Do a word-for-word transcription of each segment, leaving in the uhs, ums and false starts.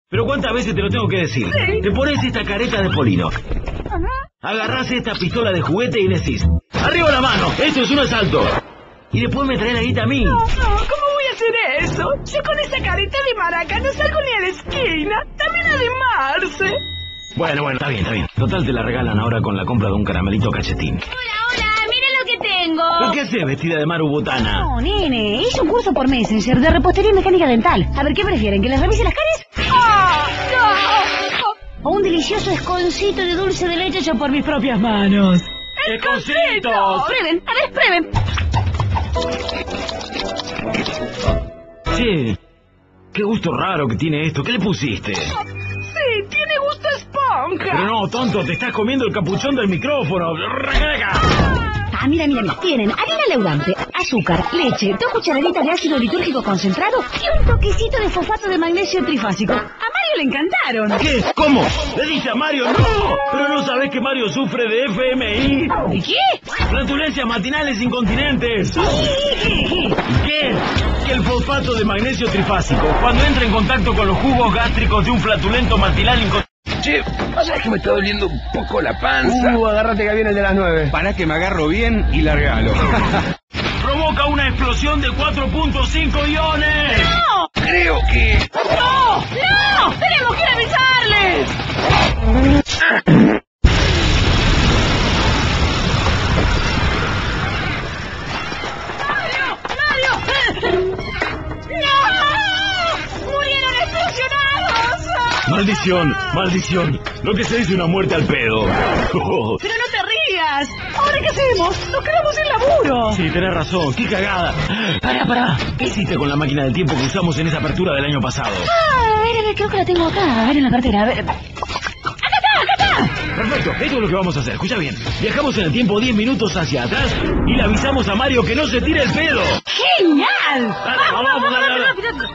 Pero ¿cuántas veces te lo tengo que decir? Sí. Te pones esta careta de Polino. Ajá. Agarrás esta pistola de juguete y decís, ¡arriba la mano! ¡Esto es un asalto! Y después me traes la guita a mí. No, no, ¿cómo voy a hacer eso? Yo con esa careta de maraca no salgo ni a la esquina. También a de Marce. Bueno, bueno, está bien, está bien. Total te la regalan ahora con la compra de un caramelito cachetín. Hola, hola, miren lo que tengo. ¿Pero qué haces vestida de Maru Botana? No, nene, hice un curso por Messenger de repostería y mecánica dental. A ver, ¿qué prefieren? ¿Que les revise las caries? ¡Ah! ¡No! O un delicioso esconcito de dulce de leche hecho por mis propias manos. ¡Esconcitos! Prueben, a ver, prueben. Che, qué gusto raro que tiene esto. ¿Qué le pusiste? Sí, tiene gusto a esponja. Pero no, tonto, te estás comiendo el capuchón del micrófono. Ah, mira, mira, mira. Tienen harina leudante, azúcar, leche, dos cucharaditas de ácido litúrgico concentrado y un toquecito de fosfato de magnesio trifásico. A Mario le encantaron. ¿Qué? ¿Cómo? ¿Le diste a Mario? ¡No! ¿Pero no sabés que Mario sufre de F M I? ¿De qué? Flatulencias matinales incontinentes. ¿Qué? ¿Qué? Que el fosfato de magnesio trifásico, cuando entra en contacto con los jugos gástricos de un flatulento matinal incontinente... Che, ¿sabes que me está doliendo un poco la panza? Uh, agárrate que viene el de las nueve. Para que me agarro bien y la regalo. Provoca una explosión de cuatro punto cinco iones. ¡No! Creo que... ¡No! ¡No! ¡Tenemos que avisarles! ¡Mario! ¡Mario! ¡No! ¡Murieron explosionados! Maldición, maldición. Lo que se dice una muerte al pedo. Pero no te rías. ¿Ahora qué hacemos? ¡Nos quedamos sin laburo! Sí, tenés razón. ¡Qué cagada! Pará, pará. ¿Qué hiciste con la máquina del tiempo que usamos en esa apertura del año pasado? Ah, a ver, a ver, creo que la tengo acá. A ver en la cartera, a ver. ¡Acá está, acá está! Perfecto, esto es lo que vamos a hacer. Escucha bien. Viajamos en el tiempo diez minutos hacia atrás y le avisamos a Mario que no se tire el pedo. ¡Genial! Dale, vamos, vamos, dale, dale. rápido, rápido.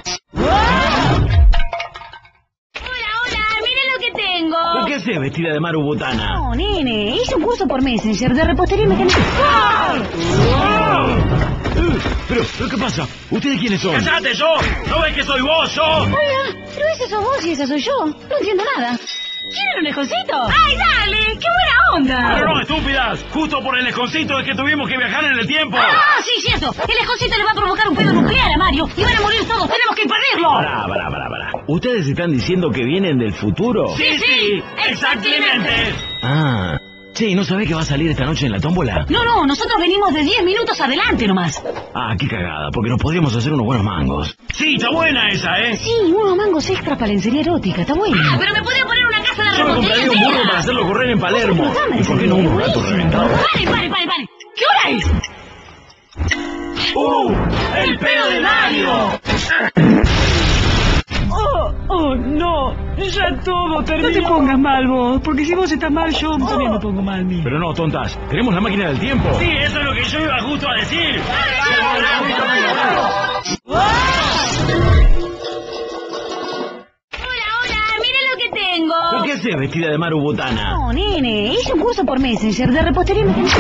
Hola, hola, miren lo que tengo. ¿Pero qué haces vestida de Maru Botana? No, nene, hice un curso por Messenger de repostería y mecánica. ¡Ah! Eh, Pero, ¿pero qué pasa? ¿Ustedes quiénes son? ¡Cállate, yo! ¿No ves que soy vos, yo? Hola, pero ese sos vos y esa soy yo. No entiendo nada. ¿Quieren un esconcito? ¡Ay, dale! ¡Qué buena onda! Pero no, estúpidas. Justo por el esconcito es que tuvimos que viajar en el tiempo. ¡Ah, sí, cierto! El esconcito le va a provocar un pedo nuclear a Mario y van a morir todos. ¡Tenemos que impedirlo! Pará, pará, pará, pará. ¿Ustedes están diciendo que vienen del futuro? Sí, sí, exactamente. Ah, sí, ¿no sabés que va a salir esta noche en la tómbola? No, no, nosotros venimos de diez minutos adelante nomás. Ah, qué cagada, porque nos podríamos hacer unos buenos mangos. Sí, está buena esa, ¿eh? Sí, unos mangos extra para lencería erótica, está bueno. Ah, pero me podría poner una casa de Yo me compraría un burro para hacerlo correr en Palermo. ¿Y por qué no unos gatos reventados? ¡Pare, pare, pare, pare! ¿Qué hora es? ¡Uh! ¡El pedo de Mario! ¡Oh, oh, no! Ya todo terminó. No te pongas mal vos, porque si vos estás mal, yo también me pongo mal, mío. Pero no, tontas, ¿tenemos la máquina del tiempo? Sí, eso es lo que yo iba justo a decir. Hola, hola, miren lo que tengo. ¿Pero qué haces vestida de Maru Botana? No, nene, hice un curso por Messenger de repostería y mecánica.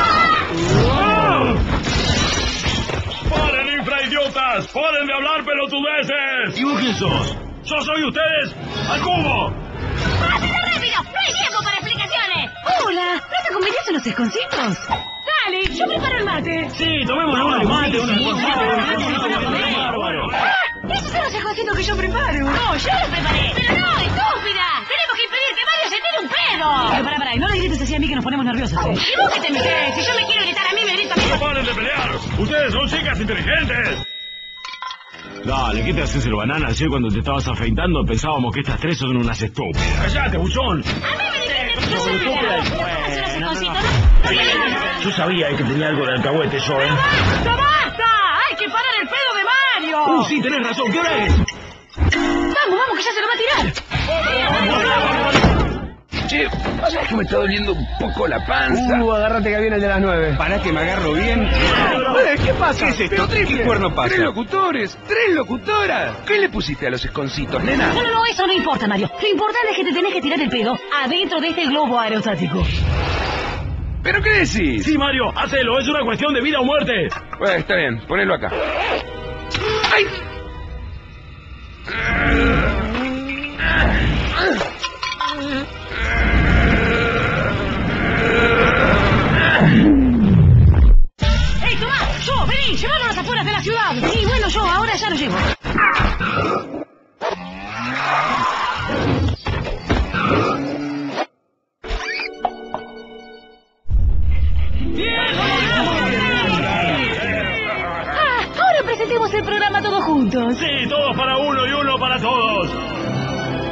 ¡Paren, infraidiotas! ¡Paren de hablar, pelotudeces! ¿Y vos quién sos? ¡Yo soy ustedes! ¡Al cubo! ¡Rápido, rápido! ¡No hay tiempo para explicaciones! Hola, ¿no te convidaste los esconcitos? Dale, yo preparo el mate. Sí, tomemos unos mate, unas cosas. ¡Ah! Esos son los esconcitos que yo preparo. No, yo los preparé. ¡Pero no, estúpida! ¡Tenemos que impedir que Mario se tire un pedo! Pero pará, pará, y no le grites así a mí que nos ponemos nerviosos, ¿eh? ¿Y vos qué te metés? Si yo me quiero gritar a mí, me grito a mí. ¡No paren de pelear! ¡Ustedes son chicas inteligentes! Dale, ¿qué te haces el banana? Ayer cuando te estabas afeitando pensábamos que estas tres son unas estúpidas. ¡Cállate, buchón! A mí me dijiste que yo soy estúpida. ¿No hacer los esconcitos? Yo sabía que tenía algo de alcahuete yo, ¿eh? ¡Basta, basta! ¡Hay que parar el pedo de Mario! ¡Uh, sí, tenés razón! ¿Qué hora es? Vamos, vamos, que ya se lo va a tirar. Che, ¿sabes que me está doliendo un poco la panza? Uh, agárrate que viene el de las nueve. Para que me agarro bien. Eh, ¿Qué pasa? ¿Qué es esto? ¿Qué cuerno pasa? ¿Tres locutores? ¿Tres locutoras? ¿Qué le pusiste a los esconcitos, nena? No, no, no, eso no importa, Mario. Lo importante es que te tenés que tirar el pedo adentro de este globo aerostático. ¿Pero qué decís? Sí, Mario, hacelo. Es una cuestión de vida o muerte. Bueno, está bien, ponelo acá. ¡Ay!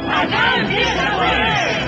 Acá empieza Jueves.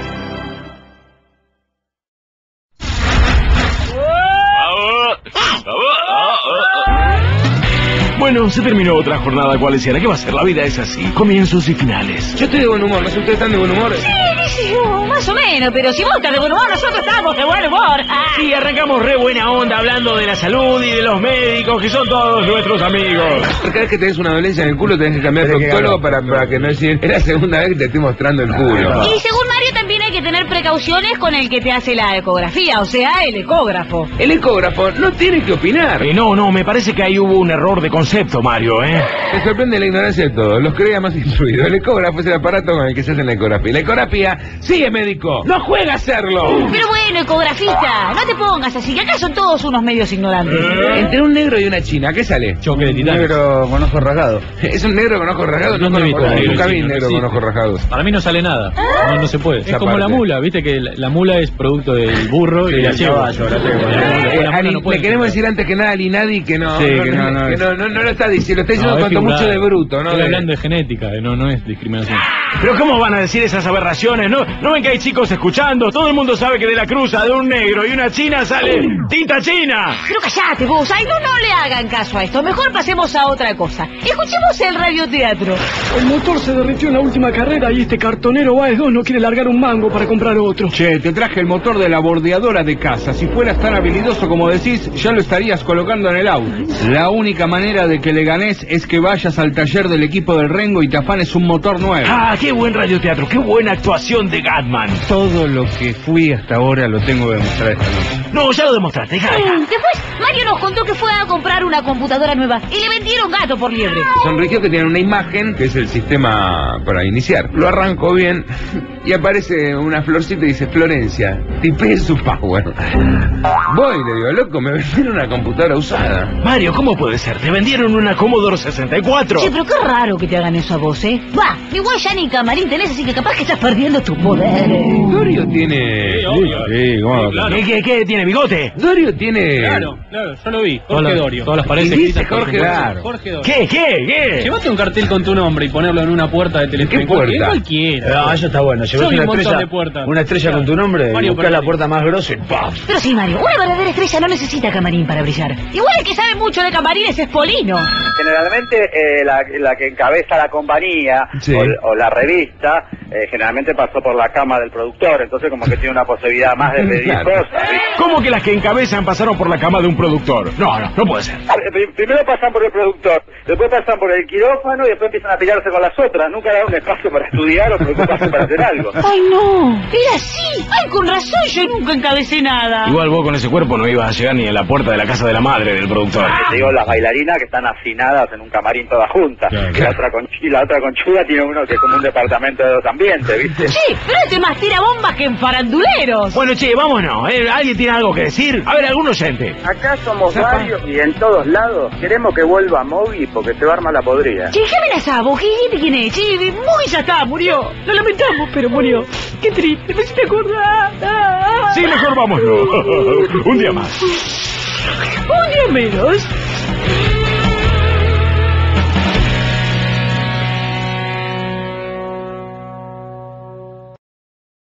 Bueno, se terminó otra jornada cualesiera. ¿Qué va a ser? La vida es así. Comienzos y finales. Yo estoy de buen humor, ¿no sé ustedes están de buen humor? Sí, dice yo, más o menos, pero si vos estás de buen humor, nosotros estamos de buen humor. Ah. Sí, arrancamos re buena onda hablando de la salud y de los médicos, que son todos nuestros amigos. Cada vez que tenés una dolencia en el culo tenés que cambiar de proctólogo para, para que no decir, es la segunda vez que te estoy mostrando el culo. Y según Mario también hay que tener precauciones con el que te hace la ecografía, o sea, el ecógrafo. El ecógrafo no tiene que opinar. Eh, no, no, me parece que ahí hubo un error de concepto, Mario, ¿eh? Me sorprende la ignorancia de todos, los creía más instruidos. El ecógrafo es el aparato con el que se hace la ecografía. La ecografía, sí es médico, no juega a hacerlo. Pero bueno, ecografista, no te pongas así, que acá son todos unos medios ignorantes. Eh. Entre un negro y una china, ¿qué sale? Choque de titanes. Negro con ojos rasgados. ¿Es un negro con ojos rasgados? No ¿Dónde conozco, viste? nunca vi Sí, negro sí. con ojos rasgados. Para mí no sale nada. No, no se puede. Es Esa como la parte. mula, viste que la, la mula es producto del burro y Sí, la el yegua. caballo, la yegua. La- la- Eh, la mula Ali, no puede le queremos ser. decir antes que nada a Linadi que no, Sí, no, que no, no, no que es- no, no, no lo está diciendo, lo está diciendo No, es cuanto mucho figurado. de bruto, ¿no? Estoy De- hablando de genética, eh, no, no es discriminación. Pero ¿cómo van a decir esas aberraciones? ¿No, ¿No ven que hay chicos escuchando? Todo el mundo sabe que de la cruza de un negro y una china sale tinta china. Pero callate vos, ay, no, no le hagan caso a esto, mejor pasemos a otra cosa. Escuchemos el radioteatro. El motor se derritió en la última carrera y este cartonero Baez dos no quiere largar un mango para comprar otro. Che, te traje el motor de la bordeadora de casa. Si fueras tan habilidoso como decís, ya lo estarías colocando en el auto. La única manera de que le ganes es que vayas al taller del equipo del Rengo y te afanes un motor nuevo. Ah, qué buen radioteatro, qué buena actuación de Gatman. Todo lo que fui hasta ahora lo tengo que demostrar esta noche. No, ya lo demostraste, deja, deja. Después, Mario nos contó que fue a comprar una computadora nueva y le vendieron gato por liebre. Sonrigió que tiene una imagen, que es el sistema para iniciar. Lo arrancó bien y aparece una florcita y dice, Florencia, tipee su power. Voy, le digo, loco, me vendieron una computadora usada. Mario, ¿cómo puede ser? Te vendieron una Commodore sesenta y cuatro. Che, pero qué raro que te hagan eso a vos, ¿eh? Va, igual ya ni camarín tenés, así que capaz que estás perdiendo tu poder. Dorio tiene... Sí, obvio. Sí, ¿cómo? claro. ¿Qué, qué, qué? ¿Tiene bigote? Dorio tiene... Claro, claro, yo lo vi. Jorge Todas las- Dorio. todas las paredes Y dice escritas Jorge Dorio. Dorio. Jorge Dorio. ¿Qué, qué, qué? Llevaste un cartel con tu nombre y ponerlo en una puerta de teléfono. ¿Qué puerta? Cualquiera. Ah, eso está bueno. Yo Llevas vi una un montón estrella, de puertas. una estrella con tu nombre, Mario buscás la Perelli. puerta más grosa y ¡pam! Pero sí, Mario, una verdadera estrella no necesita camarín para brillar. Igual el que sabe mucho de camarines es Polino. Generalmente eh, la, la que encabeza la compañía Sí. o, o la revista eh, generalmente pasó por la cama del productor, entonces como que tiene una posibilidad más de pedir Claro. cosas. ¿Cómo que las que encabezan pasaron por la cama de un productor? No, no, no puede ser. Pr- Primero pasan por el productor, después pasan por el quirófano y después empiezan a pelearse con las otras. Nunca dan un espacio para estudiar o preocuparse para hacer algo. Ay, no, era así. Ay, con razón yo nunca encabecé nada. Igual vos con ese cuerpo no ibas a llegar ni a la puerta de la casa de la madre del productor. Te digo, las bailarinas que están afinadas en un camarín todas juntas. Claro. Y la otra con, y la otra conchuda tiene uno que es como un departamento de dos ambientes, ¿viste? Sí, pero este más tira bombas que en faranduleros. Bueno, che, vámonos. ¿eh? ¿Alguien tiene algo que decir? A ver, algún oyente. Acá somos varios y en todos lados queremos que vuelva Moby porque se va a armar la podrida. Che, ¿qué amenazás vos? ¿Qué dijiste quién es? Che, muy ya está, murió. Lo lamentamos, pero murió. Qué triste, me hiciste acordar. Ah, Sí, mejor vámonos. Un día más. Un día menos.